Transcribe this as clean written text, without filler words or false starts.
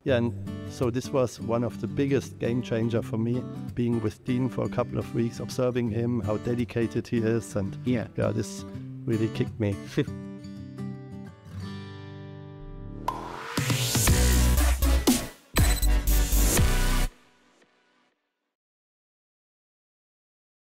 Yeah, and so this was one of the biggest game changer for me, being with Dean for a couple of weeks, observing him, how dedicated he is, and this really kicked me.